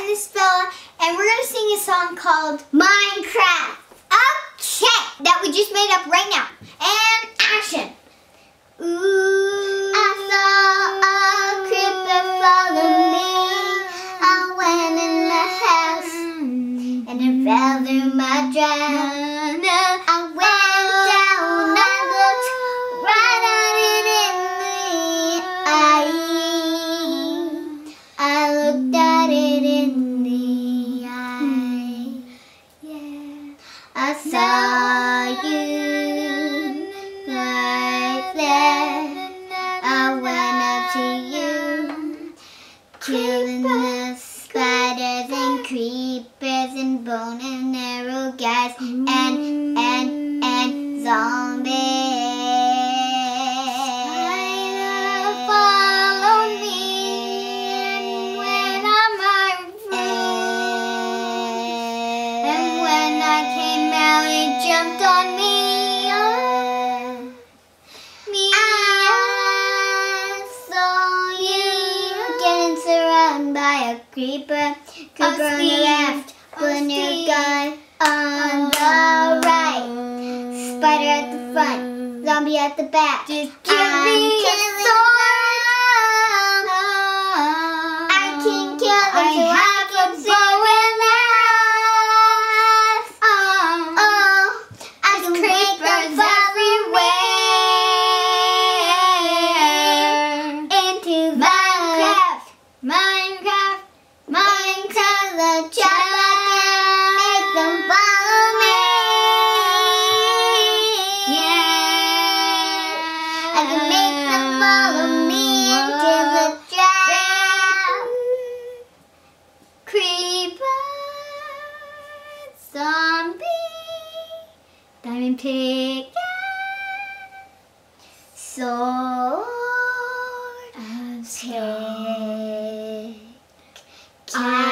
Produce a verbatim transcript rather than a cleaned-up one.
is Bella, and we're going to sing a song called Minecraft. Okay, that we just made up right now. And action. Ooh, I saw a creeper follow me. I went in the house, and it fell through my dress. I went down, I looked right at it in the eye. I looked at it in the eye. Yeah, I saw you right there. I went up to you, killing the spiders and creepers and bone and arrow guys and and and zombies. Follow me when I'm my friend. And when I came out, it jumped on me. Oh, me. I saw you getting surrounded by a creeper. Creeper on the left, pulling your gun on the right. Spider at the front, zombie at the back. Just give I'm me a sword. I can kill them. I have a bow and arrows. Oh, oh, I can make them everywhere. Into Minecraft, Minecraft, Minecraft, the child. Make them follow me. Yeah, I can make them follow me into the trap. Creeper, zombie, diamond pickaxe, sword, stick, cat.